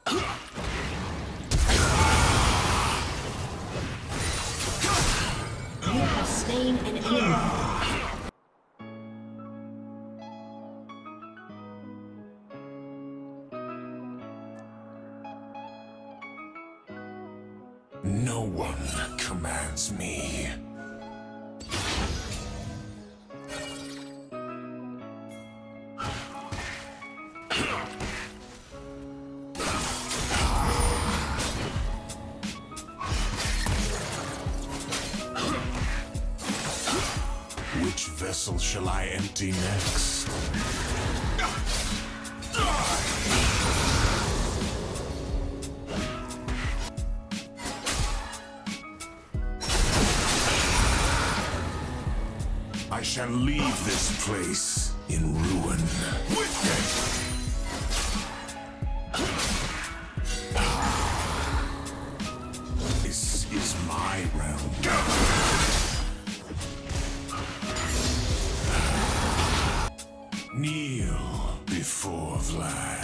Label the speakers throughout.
Speaker 1: You have slain an enemy.
Speaker 2: No one commands me. Which vessel shall I empty next? I shall leave this place in ruin. This is my realm. Kneel before Vlad.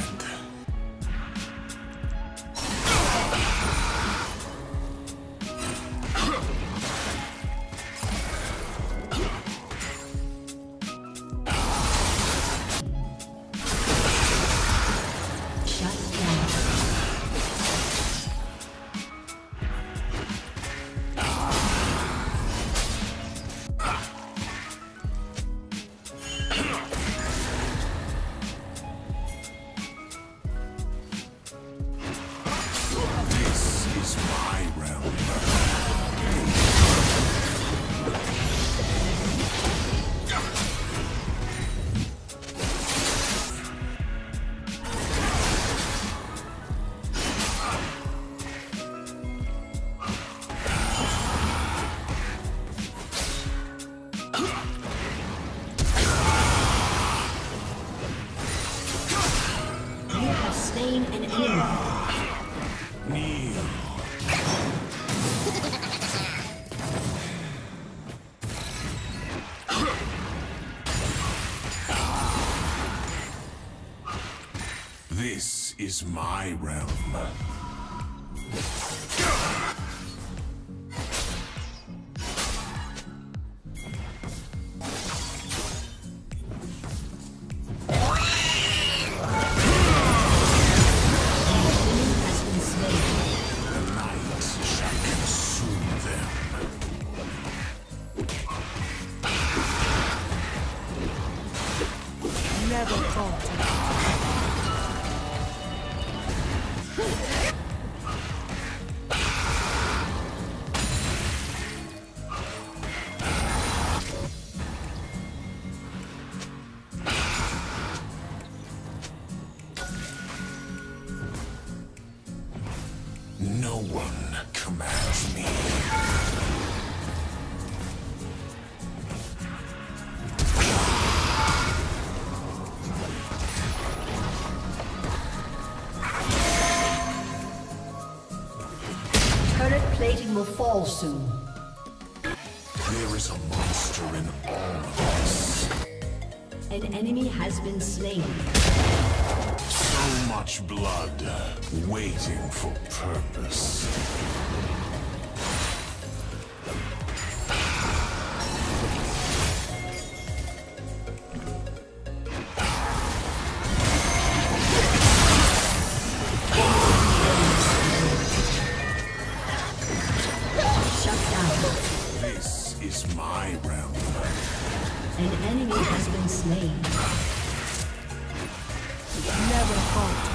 Speaker 2: This is my realm. No one commands me.
Speaker 1: Turret plating will fall soon.
Speaker 2: There is a monster in all of us.
Speaker 1: An enemy has been slain.
Speaker 2: So much blood, waiting for purpose.
Speaker 1: Shut down.
Speaker 2: This is my realm.
Speaker 1: An enemy has been slain. Never falter.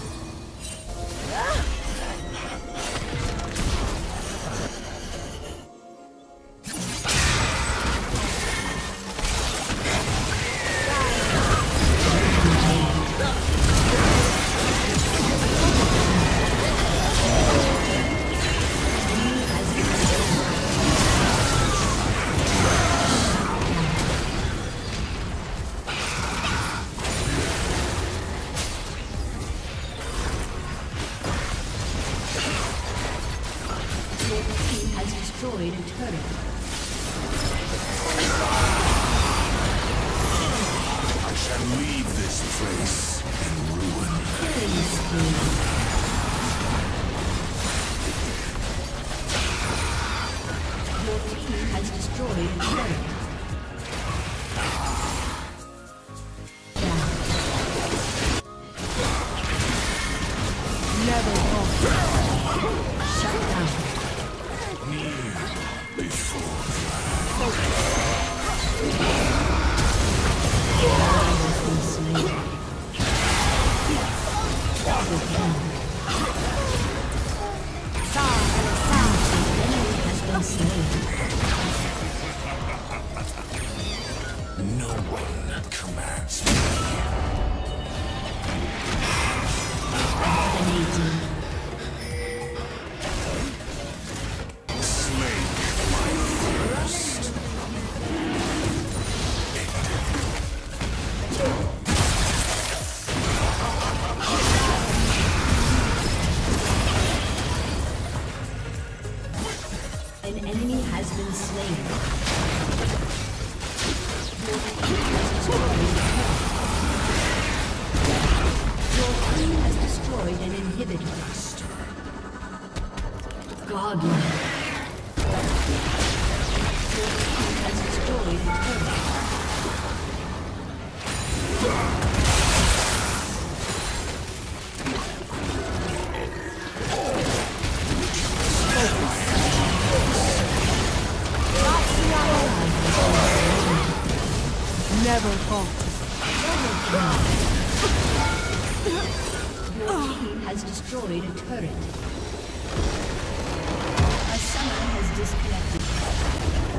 Speaker 1: Destroyed a turret.
Speaker 2: I shall leave this place in ruin.
Speaker 1: Killing spree. Shut down.
Speaker 2: Kneel before
Speaker 1: Has been slain. Double kill. Enemy has been slain.
Speaker 2: no one commands me.
Speaker 1: Dominating.
Speaker 2: Slay my thirst.
Speaker 1: An enemy has been slain. Your team has destroyed an inhibitor. Godlike. Your team has destroyed a turret.
Speaker 3: Never falter.
Speaker 1: Your team has destroyed a turret. A summoner has disconnected.